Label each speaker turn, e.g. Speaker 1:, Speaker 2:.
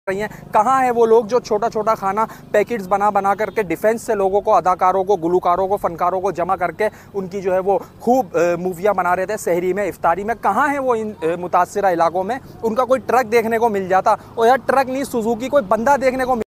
Speaker 1: रही हैं। कहाँ है वो लोग जो छोटा छोटा खाना पैकेट्स बना बना करके डिफेंस से लोगों को, अदाकारों को, गुलकारों को, फनकारों को जमा करके उनकी जो है वो खूब मूवियाँ बना रहे थे सहरी में, इफ्तारी में। कहाँ है वो इन मुतासरा इलाकों में? उनका कोई ट्रक देखने को मिल जाता, और यार ट्रक नहीं, सुजुकी कोई बंदा देखने को